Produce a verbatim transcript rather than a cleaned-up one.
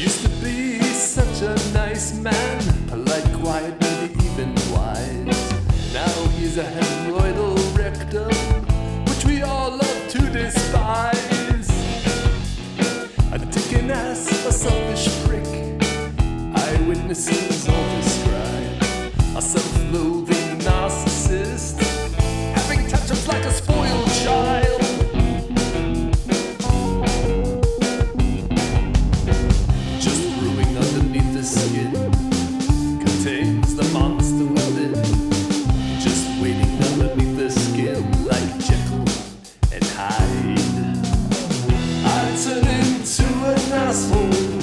Used to be such a nice man, polite, quiet, maybe even wise. Now he's a hemorrhoidal rectum, which we all love to despise. A dick and ass, a selfish prick, eyewitnesses all describe a self-loathing narcissist, having tantrums like a spoiled child. Just brewing underneath the skin contains the monster within, just waiting underneath the skin like Jekyll and Hyde. I turn into an asshole